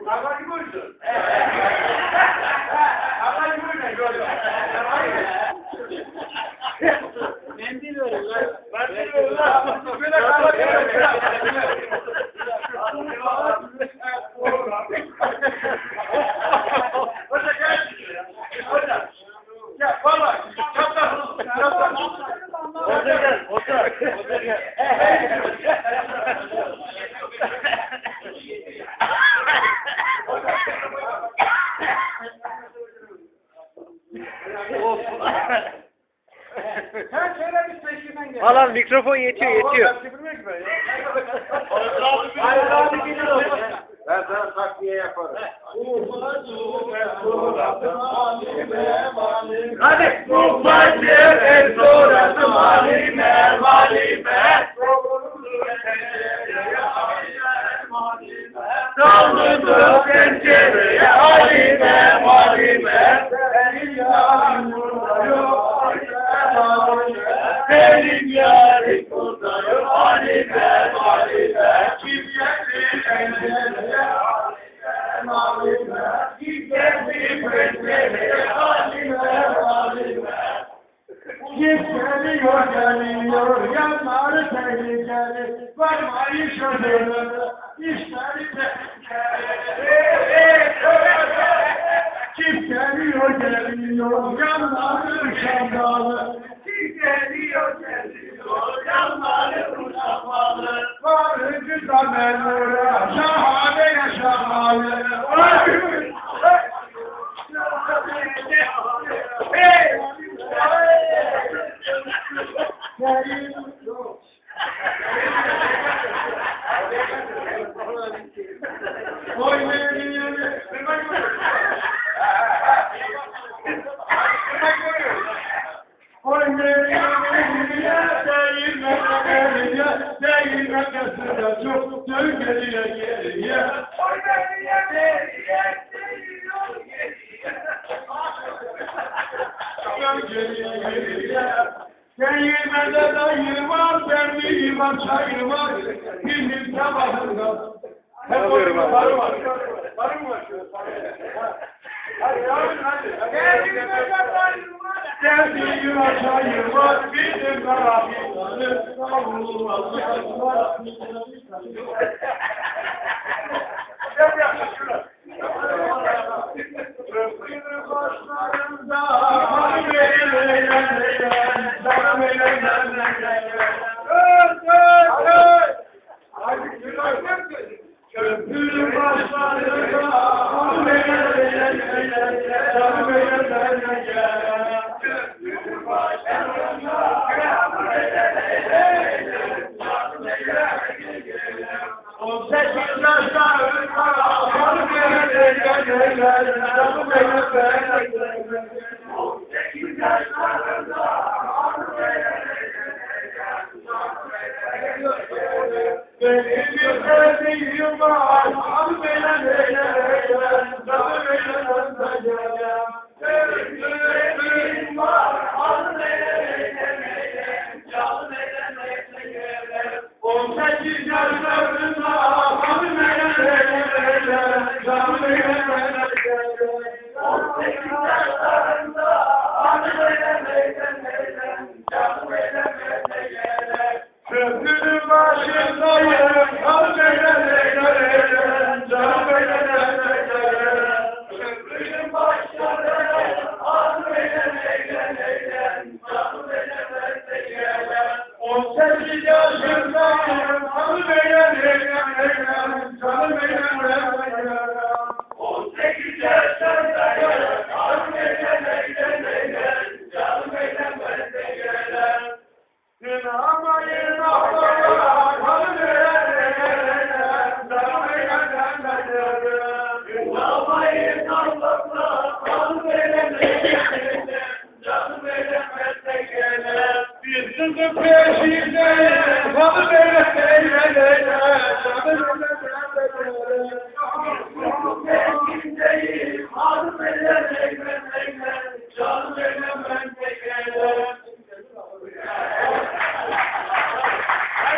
Ama gibi olsun. Ama gibi olsun. Mendil verin lan. Mendil verin lan. Böyle kahve Hoca gel. Hoca. Ya valla. Kaptan. Hoca gel. Hoca. Hoca gel. Sen şöyle bir seçimden gel. Alan mikrofon yetiyor. Hayır abi geliyor. Ben sana takviye yaparım. Hadi. Bu facir en sonrası malime. Saldırdı pencereye halime. Benim yarim burada yok halime. Kim geldi pencereye halime. Kim geldi pencereye halime. Kim geliyor yanları tehlikeli. Varmayın şoförlere işleri tehlikeli. Kim geliyor yanları şandalı. Kim geliyor yanları uşakmalı. Varıcı da memura şahane yaşamalı. Hey! Değirmede dayı var, derdi var, çayı var, bizim tabağında. Hep oyun var, sarı mı var? Hadi yavrum hadi. Değirmede dayı var, derdi var, çayı var, bizim tabağında. Savrulmaz, yazmaz. Yap şurada. Başlarında köprü başlarında benim bir sevdiğim var, al beni